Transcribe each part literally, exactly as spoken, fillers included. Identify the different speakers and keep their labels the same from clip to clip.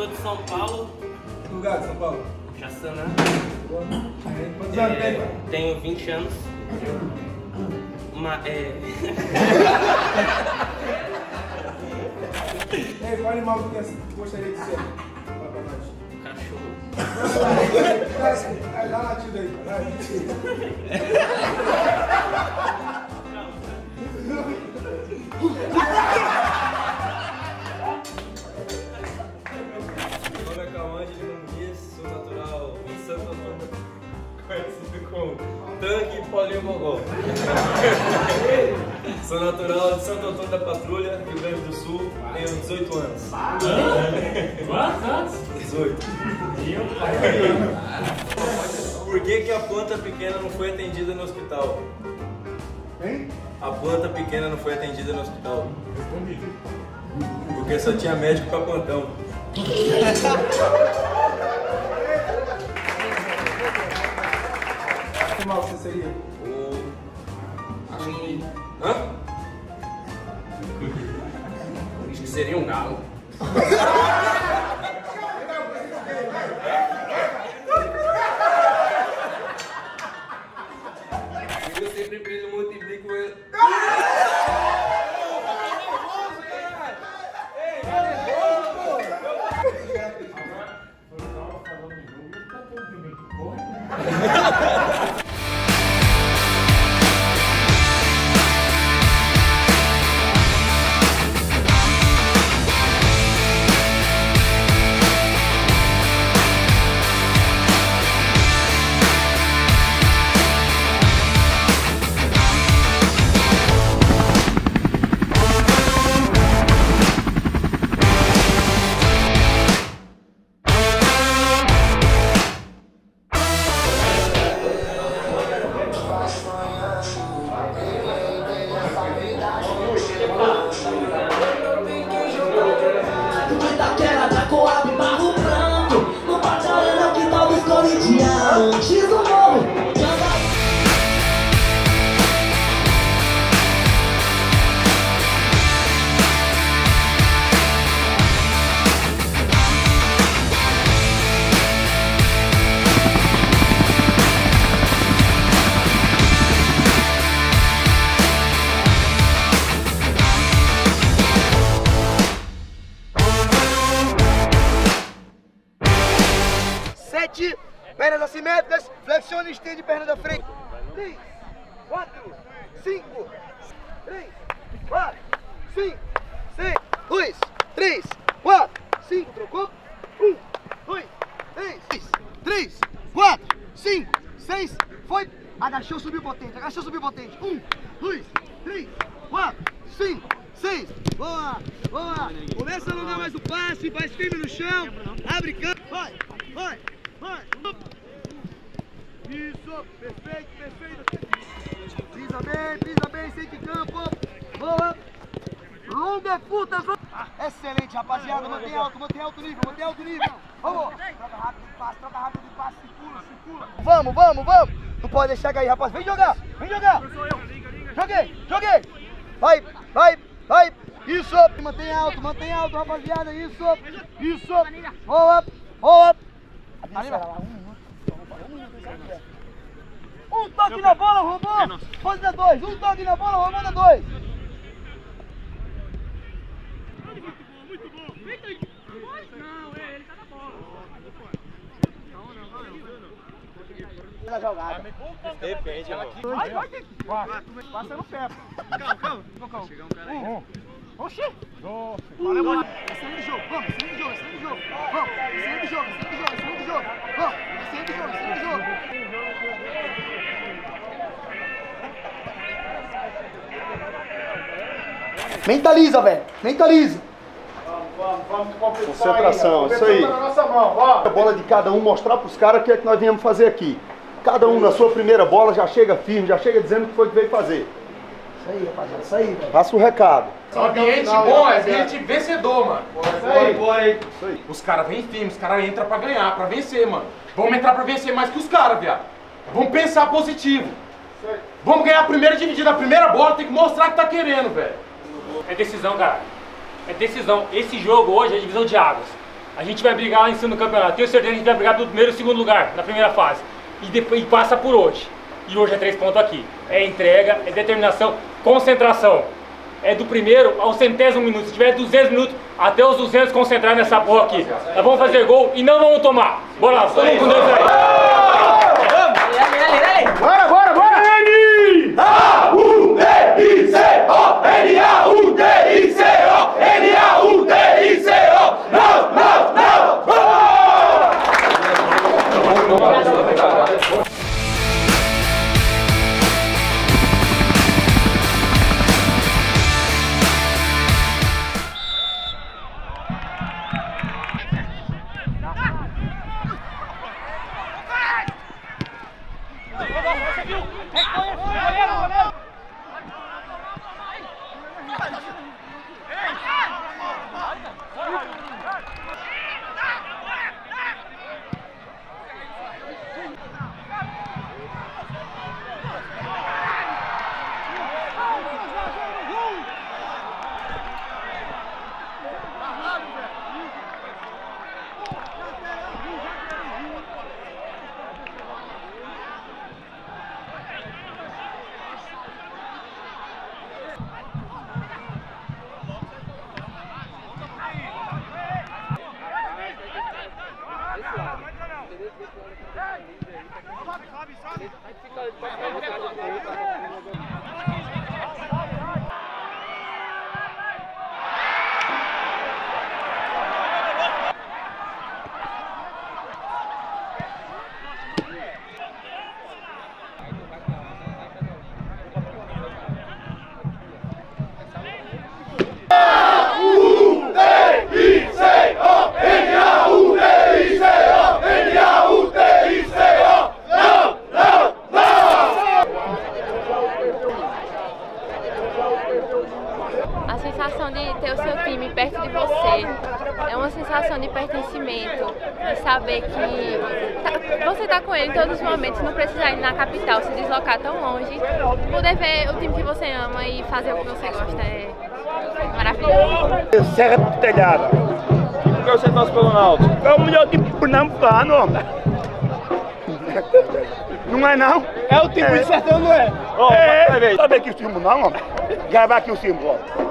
Speaker 1: sou de São Paulo.
Speaker 2: Que lugar de São Paulo?
Speaker 1: Jaçanã.
Speaker 2: Quantos anos tem, pai?
Speaker 1: Tenho vinte anos. Uma, é...
Speaker 2: Ei, qual animal que você gostaria de ser? Fala pra nós.
Speaker 1: Cachorro.
Speaker 2: Dá uma latida aí, vai.
Speaker 3: Meu nome é Cauã de Muniz, sou natural em Santo Antônio, conhecido como Tanque Paulinho Gogó. Sou natural de Santo Antônio da Patrulha, Rio Grande do Sul, tenho dezoito anos.
Speaker 4: Quantos anos?
Speaker 3: dezoito. Por que que a planta pequena não foi atendida no hospital?
Speaker 2: Hein?
Speaker 3: A planta pequena não foi atendida no hospital. Porque só tinha médico pra plantão.
Speaker 2: Que animal você seria?
Speaker 3: O...
Speaker 1: Acho que...
Speaker 3: Hã?
Speaker 1: Acho que seria um galo.
Speaker 3: Eu sempre brilho muito e brinco com ele.
Speaker 5: Itaquera da Coab, Barro Branco, no Patarana, que tal dos corintianos, X do morro,
Speaker 6: sete, pernas assimétricas, flexiona e estende perna da frente. três, quatro, cinco, três, quatro, cinco, seis, dois, três, quatro, cinco, trocou. um, dois, três, três, quatro, cinco, seis, foi. Agachou, subiu potente, agachou, subiu potente. um, dois, três, quatro, cinco, seis. Boa, boa. Começa a alongar mais o passe, vai firme no chão, abre campo, vai, vai. Vai! Isso! Perfeito, perfeito! Pisa bem, pisa bem, sente campo! Boa! Longa, puta! Excelente, rapaziada! Mantém alto, mantém alto nível, mantém alto nível! Vamos! Troca rápido de passe, troca rápido de passe, circula, circula! Vamos, vamos, vamos! Não pode deixar cair, rapaz! Vem jogar! Vem jogar! Joguei, joguei! Vai, vai, vai! Isso! Mantém alto, mantém alto, rapaziada! Isso! Isso! Boa! Boa! Um toque na bola, roubou! Pode dar dois! Um toque na bola, roubou, dá dois!
Speaker 4: Muito bom, muito bom! Não, ele tá na bola!
Speaker 6: Na jogada.
Speaker 3: Depende, mano.
Speaker 6: Vai, vai, tem que. Passa no pé. Calma, calma. Calma. Chegar um cara aí. Um. Oxi. Dois. Valeu, mano. Excelente jogo. Vamos, excelente jogo, excelente jogo. Vamos, excelente jogo, excelente jogo, excelente jogo. Vamos, excelente jogo, excelente jogo. Mentaliza, velho. Mentaliza.
Speaker 2: Vamos, vamos completar.
Speaker 7: Concentração,
Speaker 2: aí,
Speaker 7: isso aí.
Speaker 2: na nossa mão, ó.
Speaker 7: A bola de cada um, mostrar para os caras o que é que nós viemos fazer aqui. Cada um na sua primeira bola já chega firme, já chega dizendo o que foi que veio fazer.
Speaker 6: Isso aí, rapaziada, isso aí, velho.
Speaker 7: Passa o recado.
Speaker 8: Ambiente bom é ambiente vencedor, mano.
Speaker 2: Isso aí.
Speaker 7: Isso aí.
Speaker 8: Os caras vêm firmes, os caras entram pra ganhar, pra vencer, mano. Vamos entrar pra vencer mais que os caras, viado. Vamos pensar positivo. Vamos ganhar a primeira dividida, a primeira bola, tem que mostrar que tá querendo, velho.
Speaker 4: É decisão, cara. É decisão. Esse jogo hoje é divisão de águas.
Speaker 9: A gente vai brigar lá em cima do campeonato. Tenho certeza que a gente vai brigar pelo primeiro e segundo lugar na primeira fase. E, depois, e passa por hoje. E hoje é três pontos aqui. É entrega, é determinação, concentração. É do primeiro ao centésimo minuto. Se tiver duzentos minutos, até os duzentos concentrar nessa porra aqui. Nós vamos fazer gol e não vamos tomar. Bora lá, todo mundo com Deus aí.
Speaker 6: Bora, bora, bora!
Speaker 7: N A U T I C O N A U T I C O N A U T I C O Não, não, não!
Speaker 10: A sensação de ter o seu time perto de você é uma sensação de pertencimento, de saber que tá, você está com ele em todos os momentos, não precisar ir na capital, se deslocar tão longe, poder ver o time que você ama e fazer o que você gosta é maravilhoso.
Speaker 7: Serra Telhada.
Speaker 3: Por que você torce pelo Náutico?
Speaker 7: É o melhor time pernambucano. Não é não?
Speaker 3: É o time de sertão, não é?
Speaker 7: Oh, é, vai ver. Sabe aqui o símbolo não, ó. Gravar aqui o símbolo, ó.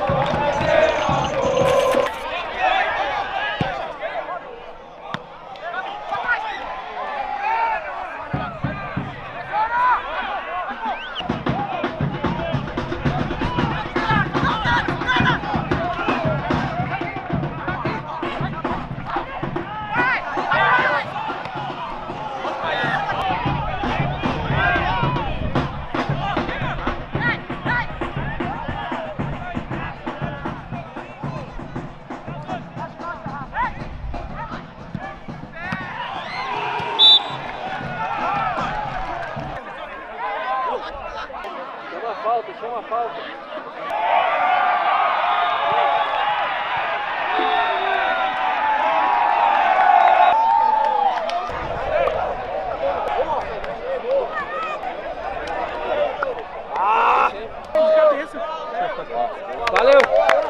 Speaker 3: Chama a falta, chama a falta.
Speaker 11: Valeu.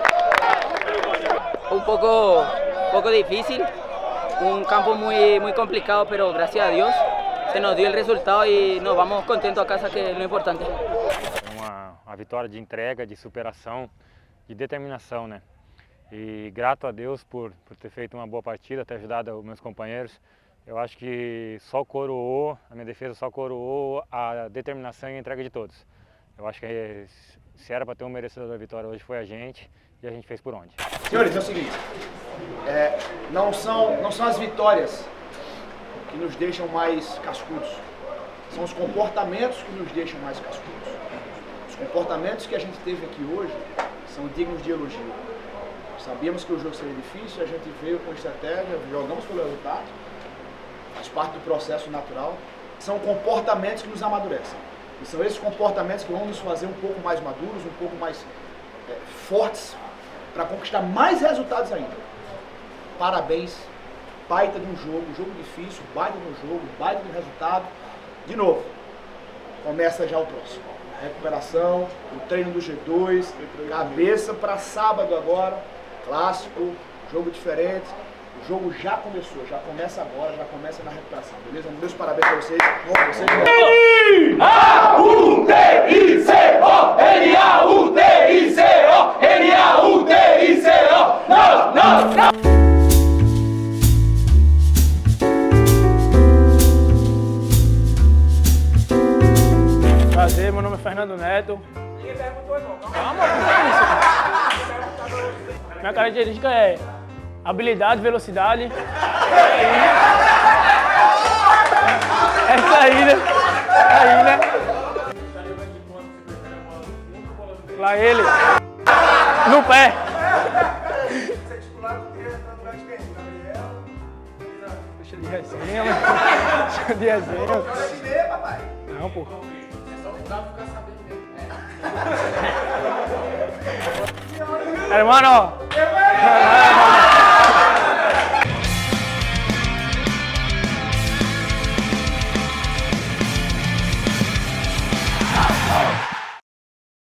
Speaker 11: Un poco, poco difícil, un campo muy, muy complicado, pero gracias a Dios se nos dio el resultado y nos vamos contentos a casa, que es lo importante.
Speaker 9: Uma, uma vitória de entrega, de superação, de determinação, né? E grato a Deus por, por ter feito uma boa partida, ter ajudado os meus companheiros. Eu acho que só coroou, a minha defesa só coroou a determinação e a entrega de todos. Eu acho que se era para ter um merecedor da vitória hoje foi a gente, e a gente fez por onde.
Speaker 6: Senhores, é o seguinte, é, não, são, não são as vitórias que nos deixam mais cascudos, são os comportamentos que nos deixam mais cascudos. Os comportamentos que a gente teve aqui hoje são dignos de elogio. Sabíamos que o jogo seria difícil, a gente veio com estratégia, jogamos pelo resultado, faz parte do processo natural. São comportamentos que nos amadurecem. E são esses comportamentos que vão nos fazer um pouco mais maduros, um pouco mais é, fortes, para conquistar mais resultados ainda. Parabéns, baita de um jogo, um jogo difícil, baita de um jogo, baita de um resultado. De novo, começa já o próximo. A recuperação, o treino do G dois, cabeça para sábado agora, clássico, jogo diferente. O jogo já começou, já começa agora, já começa na recuperação, beleza? Meus parabéns pra vocês. vocês...
Speaker 7: N A U T I C O, N A U T I C O, N A U T I C O, não, não, não.
Speaker 12: Prazer, meu nome é Fernando Neto. Ninguém perguntou, irmão. Calma, que é isso? Minha característica é habilidade, velocidade. É isso aí, né? É aí, né? Lá ele. No pé. Deixa de resenha, mano. Deixa de resenha. Não, pô. Hermano, hermano.